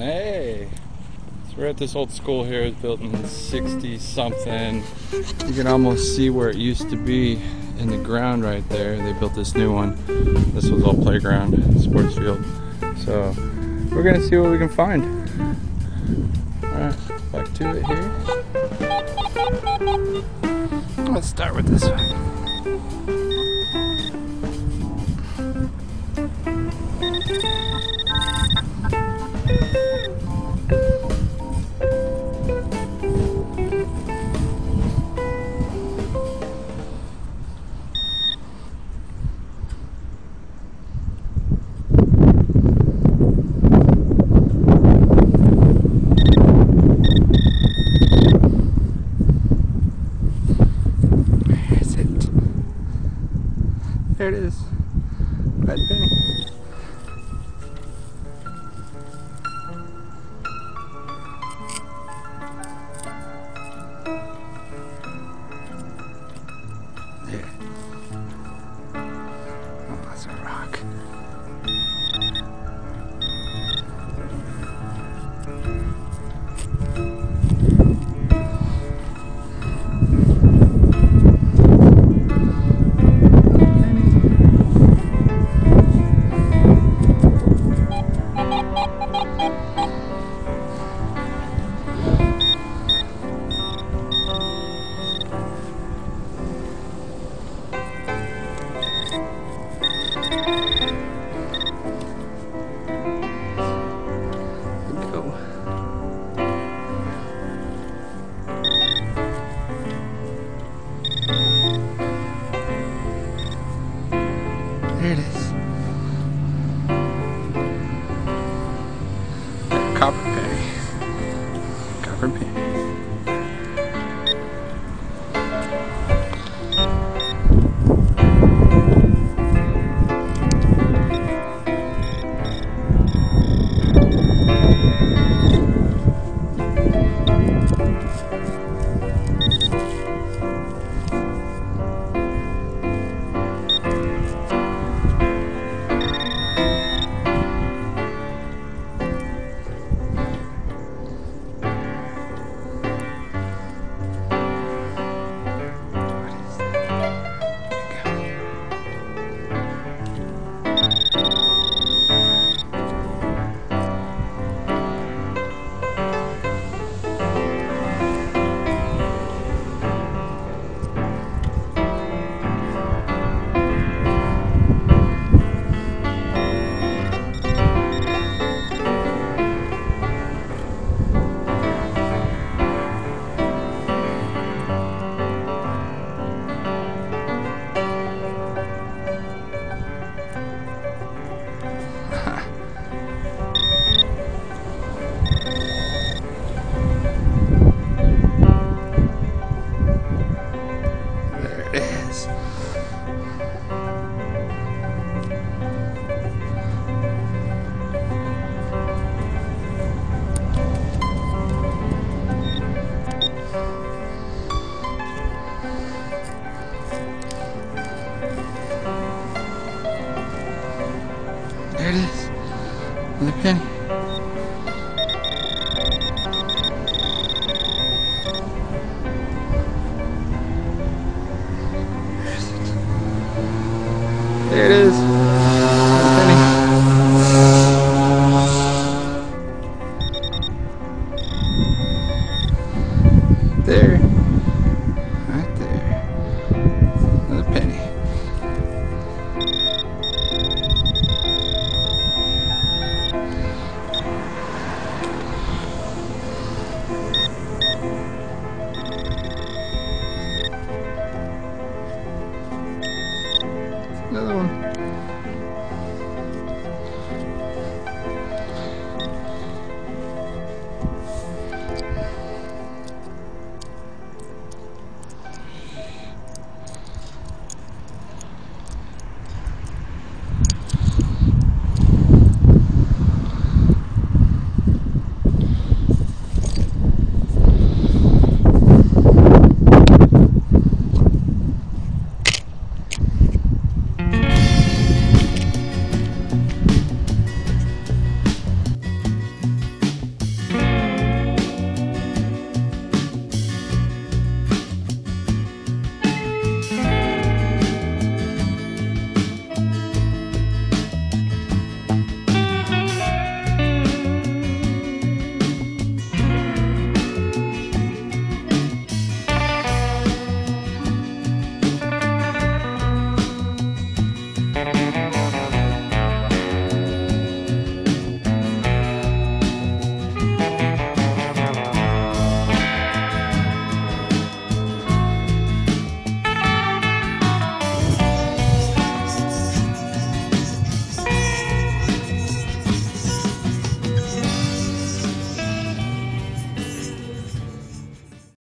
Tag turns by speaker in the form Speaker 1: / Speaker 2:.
Speaker 1: Hey, so we're at this old school here. It's built in 60 something. You can almost see where it used to be in the ground right there. They built this new one. This was all playground, sports field. So we're gonna see what we can find. Alright, back to it here. Let's start with this one. There it is. Red penny. There. Oh, that's a rock. There it is. Copper penny. Copper penny. There it is. Another penny. There it is. Another penny. There. Right there. Another penny. Another one.